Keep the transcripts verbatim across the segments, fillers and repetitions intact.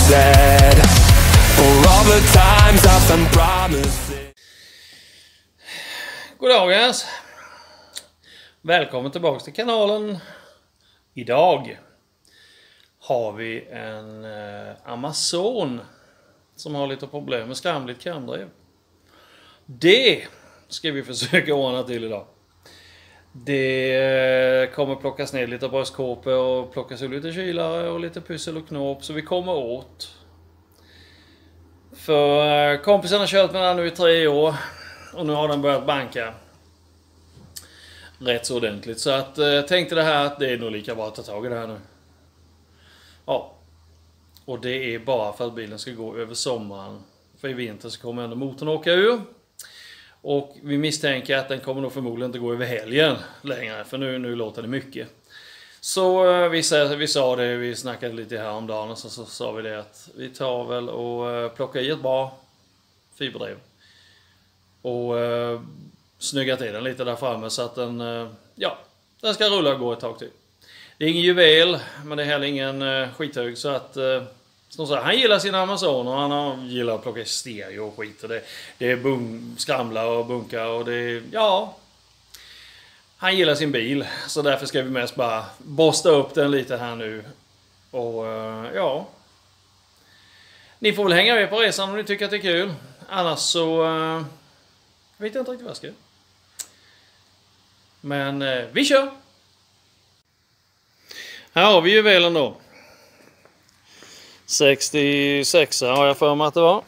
said, for all the times I've been promising. God dagens. Välkommen tillbaka till kanalen. Idag har vi en eh, Amazon som har lite problem med skramligt kamdrev. Det ska vi försöka ordna till idag. Det kommer plockas ner lite bröstkåpor och plockas ut lite kylare och lite pussel och knåp så vi kommer åt. För kompisen har kört med den nu i tre år och nu har den börjat banka rätt så ordentligt. Så att jag tänkte det här att det är nog lika bra att ta tag i det här nu. Ja. Och det är bara för att bilen ska gå över sommaren. För i vinter så kommer ändå motorn åka ur. Och vi misstänker att den kommer nog förmodligen inte gå över helgen längre. För nu, nu låter det mycket. Så vi, vi sa det, vi snackade lite här om dagen och så, så sa vi det att vi tar väl och plockar i ett bra fiberdrev. Och uh, snygga till den lite där framme så att den, uh, ja, den ska rulla och gå ett tag till. Det är ingen juvel, men det är heller ingen uh, skithög så att uh, som sagt, han gillar sina Amazon och han har, gillar att plocka stereo och skit och det, det är bum, skramlar och bunkar och det är, ja, han gillar sin bil så därför ska vi mest bara borsta upp den lite här nu och uh, ja, ni får väl hänga med på resan om ni tycker att det är kul, annars så uh, vet jag inte riktigt vad jag ska. Men uh, vi kör! Här har vi juvelen då. sextiosex har jag för mig att det var.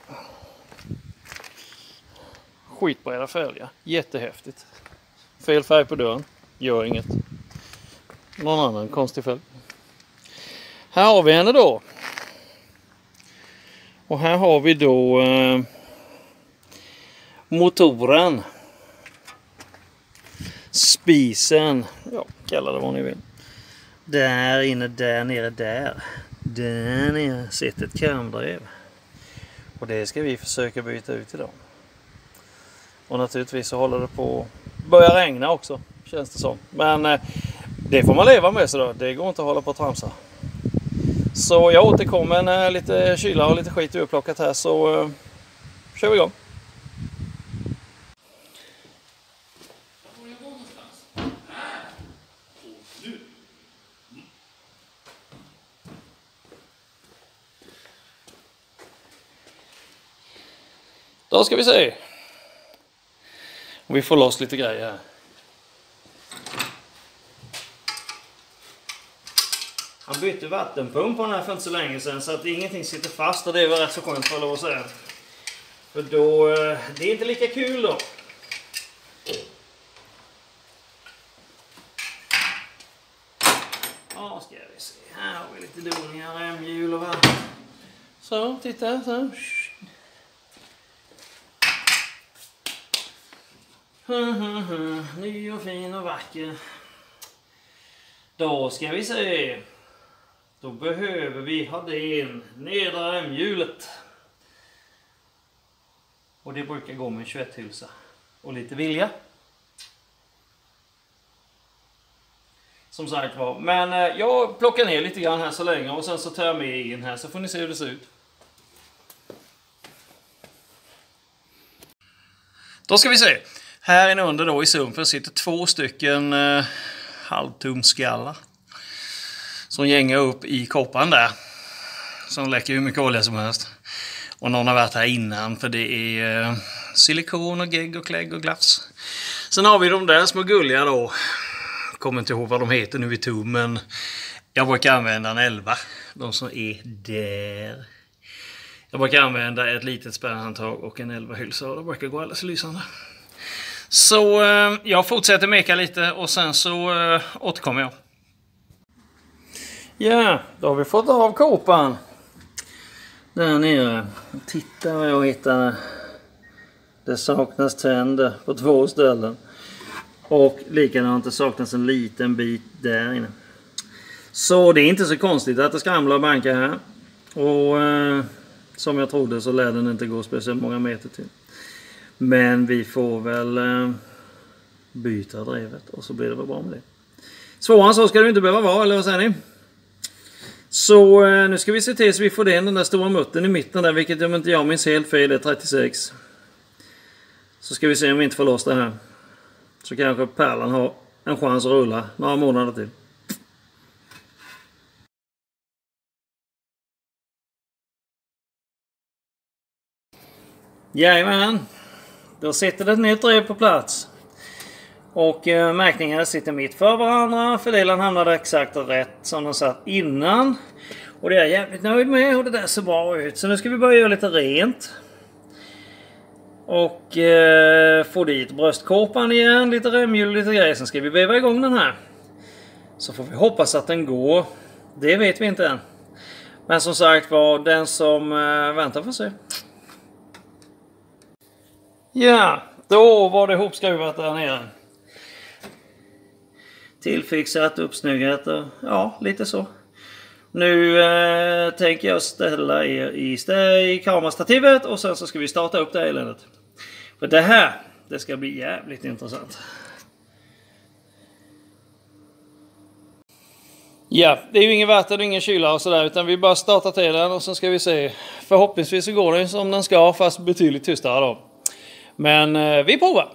Skitbreda fälgar. Jättehäftigt. Fel färg på dörren. Gör inget. Någon annan konstig fälg. Här har vi henne då. Och här har vi då eh, motoren. Spisen. Ja, kalla det vad ni vill. Där inne, där nere, där. Där nere sitter ett kamdrev. Och det ska vi försöka byta ut idag. Och naturligtvis så håller det på att börja regna också, känns det som. Men eh, det får man leva med så då. Det går inte att hålla på att tramsa. Så jag återkommer när lite kyla och lite skit är upplockat här så eh, kör vi igång. Då ska vi se. Och vi får loss lite grejer här. Han bytte vattenpump på den här för inte så länge sedan så att ingenting sitter fast och det var rätt så skönt för lov att säga. För då, det är inte lika kul då. Ja, ska vi se. Här har vi lite doningar, remhjul och vad. Så, titta så. Ny och fin och vacker. Då ska vi se. Då behöver vi ha det in nedre remhjulet. Och det brukar gå med tjugoett hulsa. Och lite vilja. Som sagt var. Men eh, jag plockar ner lite grann här så länge. Och sen så tar jag med in här så får ni se hur det ser ut. Då ska vi se. Här inne under då i sumpen sitter två stycken eh, halvtumskallar. Som gängar upp i koppan där. Som läcker hur mycket olja som helst. Och någon har varit här innan för det är eh, silikon och gegg och klägg och glas. Sen har vi de där små gulliga då. Kommer inte ihåg vad de heter nu i tum men jag brukar använda en elva. De som är där. Jag brukar använda ett litet spärrhandtag och en elva hylsa och det brukar gå alldeles lysande. Så eh, jag fortsätter meka lite och sen så eh, återkommer jag. Ja, då har vi fått av kåpan. Där nere. Titta vad jag hittar. Det saknas tänder på två ställen. Och likadant det saknas en liten bit där inne. Så det är inte så konstigt att det skramlar och bankar här. Och eh, som jag trodde så lär den inte gå speciellt många meter till. Men vi får väl eh, byta drevet och så blir det väl bra med det. Svårare så ska det inte behöva vara, eller vad säger ni? Så nu ska vi se till så vi får in den där stora muttern i mitten där, vilket om inte jag minns helt fel är trettiosex. Så ska vi se om vi inte får loss det här. Så kanske pärlan har en chans att rulla några månader till. Jajamän, då sitter det ett nytt drev på plats. Och eh, märkningarna sitter mitt för varandra. Fördelaren hamnade exakt rätt som de satt innan. Och det är jag jävligt nöjd med och det där ser bra ut. Så nu ska vi börja göra lite rent. Och eh, få dit bröstkåpan igen, lite remhjul, lite grejer. Sen ska vi veva igång den här. Så får vi hoppas att den går. Det vet vi inte än. Men som sagt var, den som eh, väntar får se. Ja, då var det hopskruvat där nere. Tillfixat, uppsnyggat och ja, lite så. Nu eh, tänker jag ställa er i, i kamerastativet och sen så ska vi starta upp det här eländet. För det här, det ska bli jävligt intressant. Ja, det är ju ingen vatten och ingen kyla och sådär, utan vi bara startar till den och så ska vi se. Förhoppningsvis så går den som den ska, fast betydligt tystare då. Men eh, vi provar.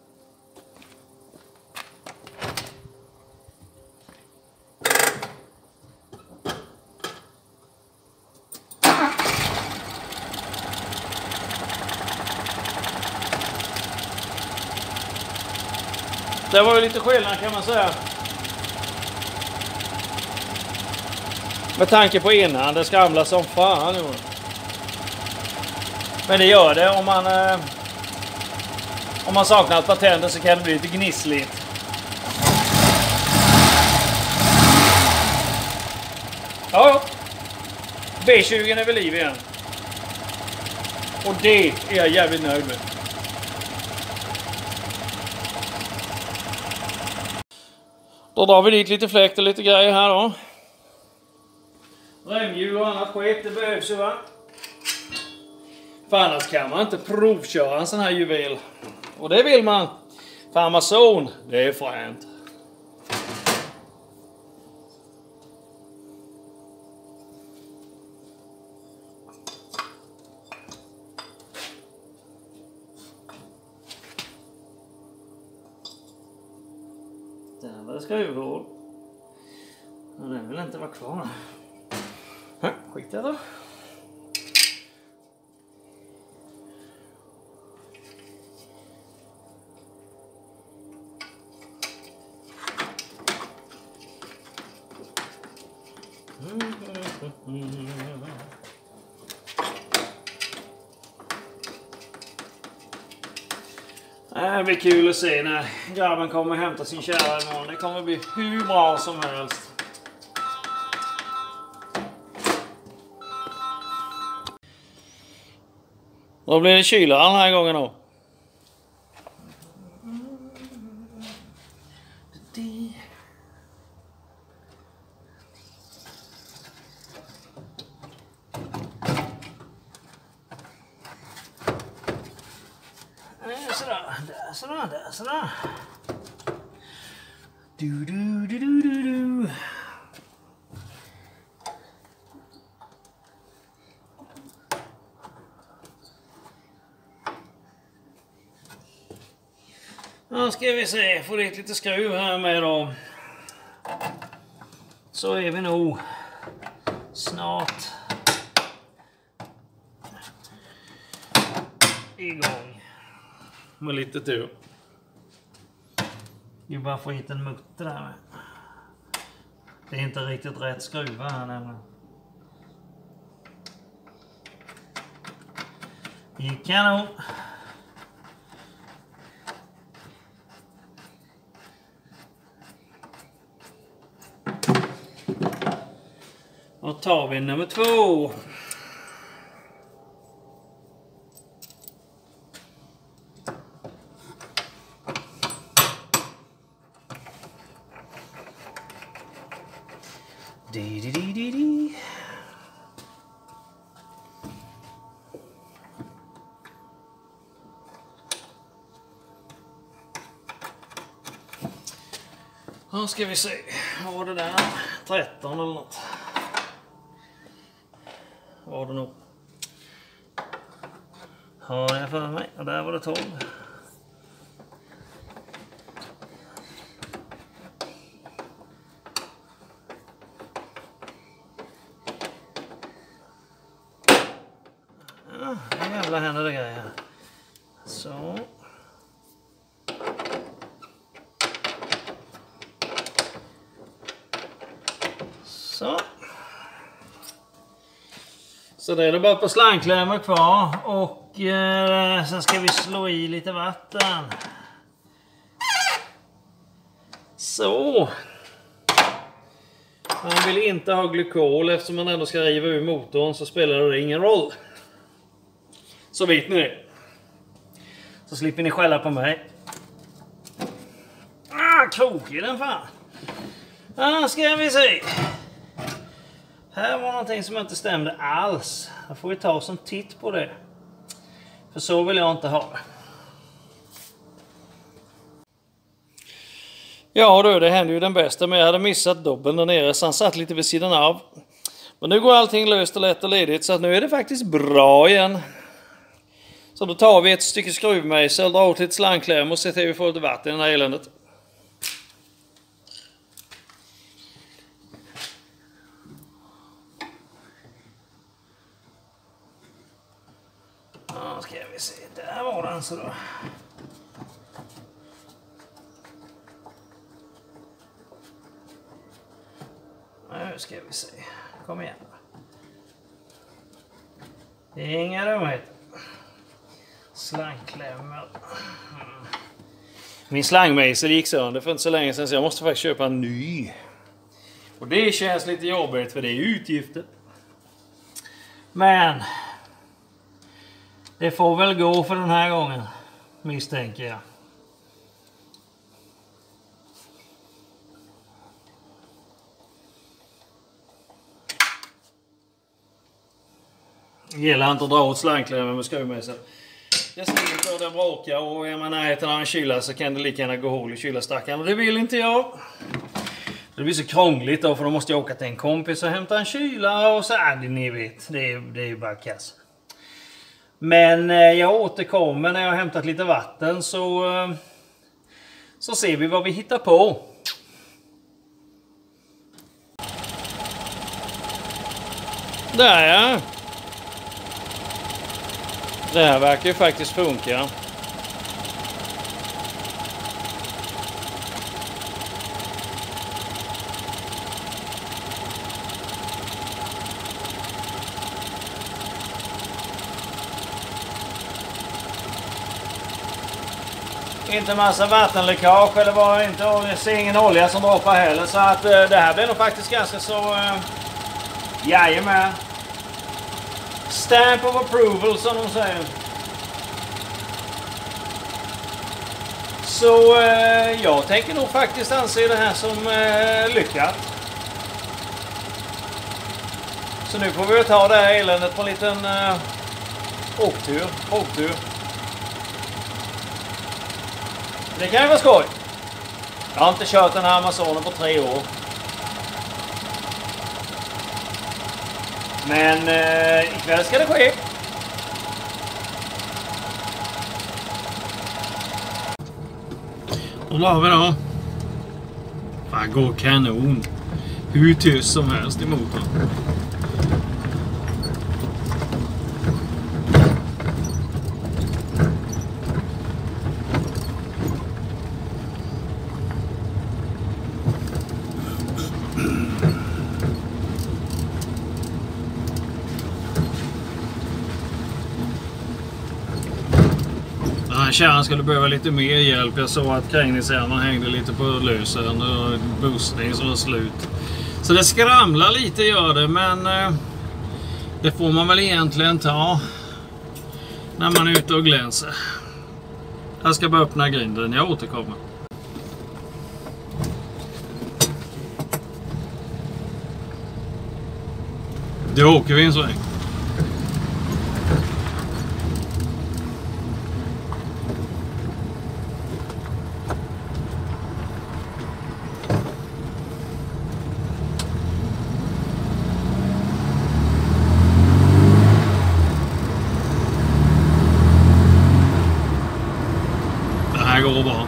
Det var ju lite skillnad kan man säga. Med tanke på innan, det skramlar som fan. Men det gör det om man eh, om man saknar ett par tänder så kan det bli lite gnissligt. Ja, B tjugo är väl liv igen. Och det är jag jävligt nöjd med. Då drar vi dit lite fläkt och lite grejer här då. Remhjul och annat skit, det behövs ju va? För annars kan man inte provköra en sån här juvel. Och det vill man. För Amazon, det är fränt. Där var det skruvhål. Och den vill inte vara kvar. Skit där då. Det blir kul att se när grabben kommer hämta sin kära imorgon. Det kommer bli hur bra som helst. Då blir det kyla den här gången då. Sådär, där, sådär, där, sådär. Du, du, du, du, du, du. Nu ska vi se, få dit lite skruv här med då. Så är vi nog snart igång. Med lite tur. Vi bara får hit en mutter där med. Det är inte riktigt rätt skruva här nämligen. Det gick kanon. Då tar vi nummer två. Di, di, di, di, di. Då ska vi se. Vad var det där? tretton eller något. var det nog. Har jag för mig. Och där var det tolv. Ja, jävla händer det grejer. Så. Så. Så det är det bara på slangklämmor kvar och eh, sen ska vi slå i lite vatten. Så. Man vill inte ha glykol eftersom man ändå ska riva ur motorn, så spelar det ingen roll. Så vet ni det. Så slipper ni skälla på mig. Ah, krokig den fan. Ah, ska vi se. Här var någonting som inte stämde alls. Då får vi ta oss en titt på det. För så vill jag inte ha det. Ja du, det hände ju den bästa, men jag hade missat dobben där nere så han satt lite vid sidan av. Men nu går allting löst och lätt och ledigt så att nu är det faktiskt bra igen. Så då tar vi ett stycke skruvmejsel och drar åt lite slangkläm och ser till att vi får lite vatten i den här eländet. Ja, ska vi se. Där var den så då. Nu ska vi se. Kom igen. Det är inga dumheter. Slangklämmor. Min slangmejsel gick sönder för inte så länge sedan så jag måste faktiskt köpa en ny. Och det känns lite jobbigt för det är utgifter. Men det får väl gå för den här gången, misstänker jag. Det gäller inte att dra åt slangklämmor med skruvmejsel. Det sliter och det bråkar och är man närheten av en kyla så kan det lika gärna gå hål i kylarstacken. Och det vill inte jag. Det blir så krångligt då för då måste jag åka till en kompis och hämta en kyla och så är det, ni vet. Det är, det är ju bara kass. Men eh, jag återkommer när jag har hämtat lite vatten så, eh, så ser vi vad vi hittar på. Där ja. Det här verkar ju faktiskt funka. Inte massa vattenläckage eller bara inte, och jag ser ingen olja som droppar heller, så att eh, det här blir nog faktiskt ganska så eh, jajamän. Stamp of approval som de säger. Så eh, jag tänker nog faktiskt anse det här som eh, lyckat. Så nu får vi ta det här eländet på en liten eh, åktur, åktur. Det kan ju vara skoj. Jag har inte kört den här Amazonen på tre år. Men eh, ikväll ska det ske. Och då har vi då. Fan, går kanon. Hur tyst som helst i motorn. Kärran skulle behöva lite mer hjälp. Jag såg att krängningsärmarna hängde lite på lösen och bussning som var slut. Så det skramlar lite gör det, men eh, det får man väl egentligen ta när man är ute och glänser. Jag ska bara öppna grinden, jag återkommer. Då åker vi en sväng. här går bra.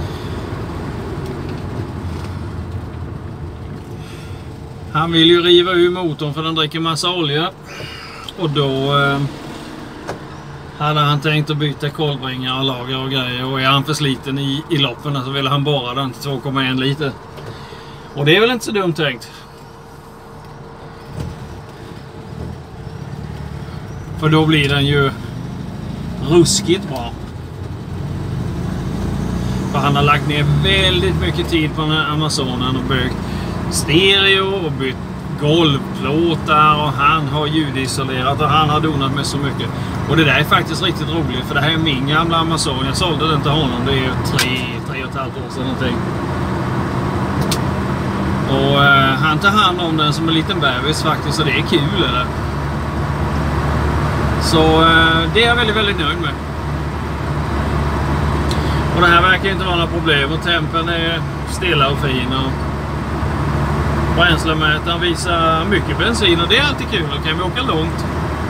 Han vill ju riva ur motorn för den dricker massa olja. Och då eh, hade han tänkt att byta kolbringare och lager och grejer. Och är han för sliten i, i loppen så vill han borra den till två komma en liter. Och det är väl inte så dumt tänkt. För då blir den ju ruskigt bra. För han har lagt ner väldigt mycket tid på den här Amazonen och byggt stereo och bytt golvplåtar och han har ljudisolerat och han har donat med så mycket. Och det där är faktiskt riktigt roligt för det här är min gamla Amazon. Jag sålde den till honom, det är ju tre, tre och ett halvt år sedan någonting. Och eh, han tar hand om den som en liten bebis faktiskt och det är kul eller? Så eh, det är jag väldigt, väldigt nöjd med. Och det här verkar inte vara några problem och tempen är stilla och fin och bränslemätaren visar mycket bensin och det är alltid kul, då kan vi åka långt.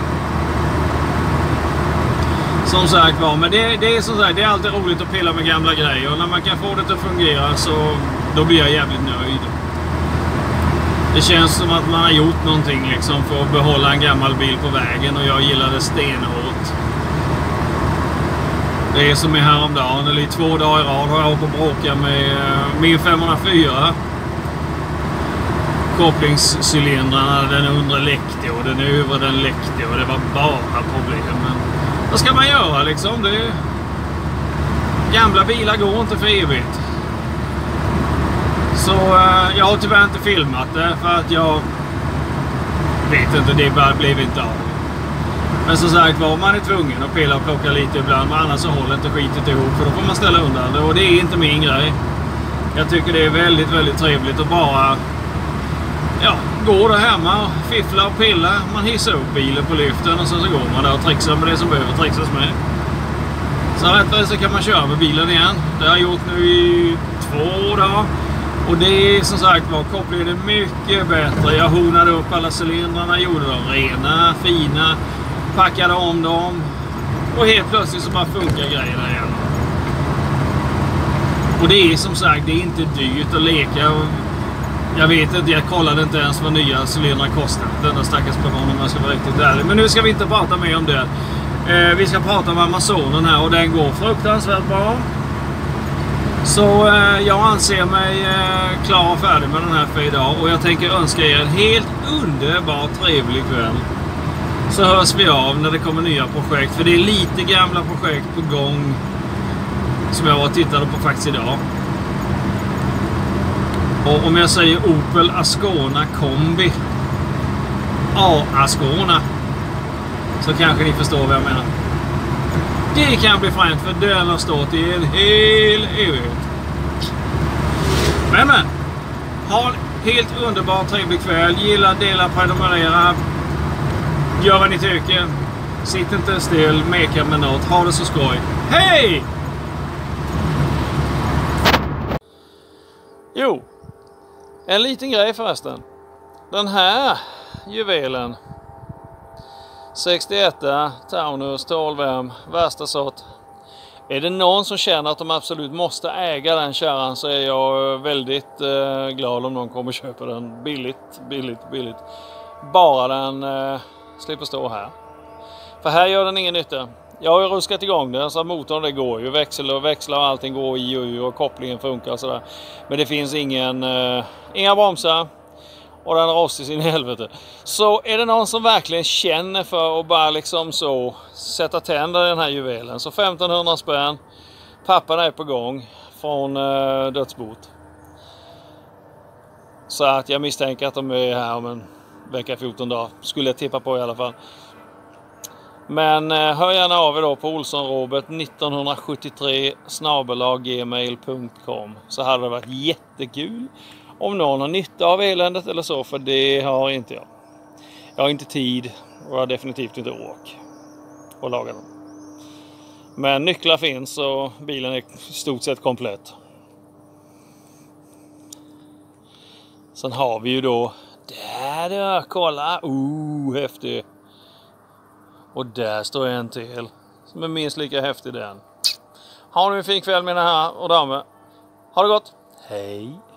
Som sagt var, men det, det är som sagt, det är alltid roligt att pilla med gamla grejer och när man kan få det att fungera så då blir jag jävligt nöjd. Det känns som att man har gjort någonting liksom för att behålla en gammal bil på vägen och jag gillar det stenhårt. Det är som är häromdagen, eller i två dagar i rad har jag hållit på att bråka med min femhundrafyra. Kopplingscylindrarna, den undre läckte och den övre den läckte och det var bara problem. Men vad ska man göra liksom? Det är... Gamla bilar går inte för evigt. Så uh, jag har tyvärr inte filmat det för att jag vet inte, det bara blev inte av. Men som sagt var, man är tvungen att pilla och plocka lite ibland, men annars så håller inte skitet ihop för då får man ställa undan det och det är inte min grej. Jag tycker det är väldigt, väldigt trevligt att bara ja, går där hemma och fiffla och pilla. Man hissar upp bilen på lyften och sen så går man där och trixar med det som behöver trixas med. Så rättare så kan man köra med bilen igen. Det har jag gjort nu i två dagar. Och det är som sagt var, kopplingen är mycket bättre. Jag honade upp alla cylindrarna, gjorde dem rena, fina, packade om dem. Och helt plötsligt så bara funkar grejerna igen. Och det är som sagt, det är inte dyrt att leka. Jag vet inte, jag kollade inte ens vad nya cylindrar kostar. Denna stackars person om jag ska vara riktigt ärlig. Men nu ska vi inte prata mer om det. Eh, vi ska prata om Amazonen här och den går fruktansvärt bra. Så eh, jag anser mig eh, klar och färdig med den här för idag. Och jag tänker önska er en helt underbar trevlig kväll. Så hörs vi av när det kommer nya projekt. För det är lite gamla projekt på gång som jag var och tittade på faktiskt idag. Och om jag säger Opel Ascona Kombi A-Ascona så kanske ni förstår vad jag menar. Det kan bli fränt för den har stått i en hel evighet. Men men, ha en helt underbar trevlig kväll. Gilla, dela, prenumerera. Gör vad ni tycker. Sitt inte still, meka med något. Ha det så skoj. Hej! Jo, en liten grej förresten. Den här juvelen sextioett Taunus tolv M, värsta sort. Är det någon som känner att de absolut måste äga den kärran så är jag väldigt eh, glad om någon kommer och köper den billigt, billigt, billigt. Bara den eh, slipper stå här. För här gör den ingen nytta. Jag har ju ruskat igång den så att motorn det går ju. Växel och växlar och allting går i och ur och kopplingen funkar och sådär. Men det finns ingen, eh, inga bromsar. Och den rost i sin helvete. Så är det någon som verkligen känner för att bara liksom så sätta tänder i den här juvelen. Så femtonhundra spänn. Pappan är på gång från eh, dödsbot. Så att jag misstänker att de är här om en vecka fjorton dagar. Skulle jag tippa på i alla fall. Men eh, hör gärna av er då på olssonrobert nittonhundrasjuttiotre snabel-a gmail punkt com. Så hade det varit jättekul om någon har nytta av eländet eller så, för det har inte jag. Jag har inte tid och jag har definitivt inte åk att laga den. Men nycklar finns och bilen är i stort sett komplett. Sen har vi ju då, där då, kolla, oh häftig. Och där står en till som är minst lika häftig den. Ha nu en fin kväll mina herrar och damer. Ha det gott. Hej.